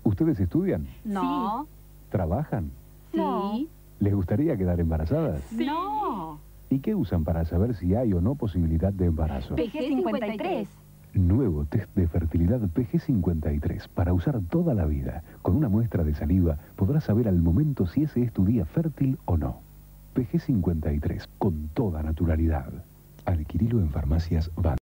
¿Ustedes estudian? No. ¿Trabajan? Sí. ¿Les gustaría quedar embarazadas? Sí. No. ¿Y qué usan para saber si hay o no posibilidad de embarazo? PG53. Nuevo test de fertilidad PG53 para usar toda la vida. Con una muestra de saliva podrás saber al momento si ese es tu día fértil o no. PG53 con toda naturalidad. Adquirilo en Farmacias Vantage.